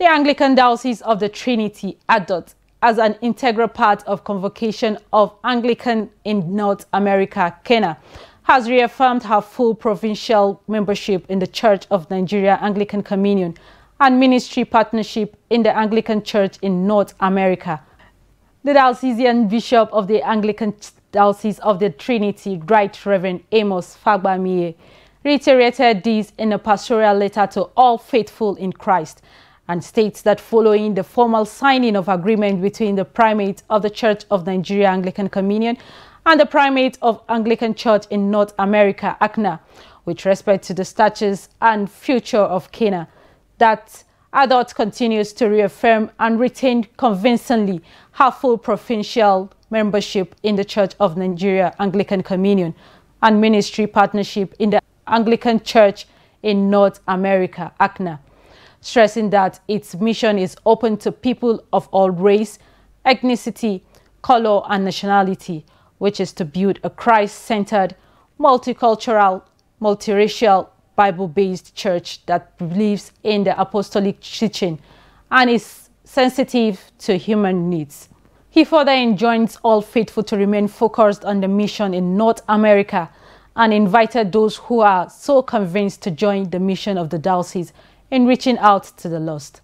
The Anglican Diocese of the Trinity, ADOT, as an integral part of Convocation of Anglican in North America, KENA, has reaffirmed her full provincial membership in the Church of Nigeria Anglican Communion and ministry partnership in the Anglican Church in North America. The diocesan bishop of the Anglican Diocese of the Trinity, Right Reverend Amos Fagbamie, reiterated this in a pastoral letter to all faithful in Christ, and states that following the formal signing of agreement between the primate of the Church of Nigeria Anglican Communion and the primate of Anglican Church in North America, ACNA, with respect to the statutes and future of KENA, that ADOT continues to reaffirm and retain convincingly her full provincial membership in the Church of Nigeria Anglican Communion and ministry partnership in the Anglican Church in North America, ACNA, stressing that its mission is open to people of all race, ethnicity, color, and nationality, which is to build a Christ-centered, multicultural, multiracial, Bible-based church that believes in the apostolic teaching and is sensitive to human needs. He further enjoins all faithful to remain focused on the mission in North America and invited those who are so convinced to join the mission of the diocese in reaching out to the lost.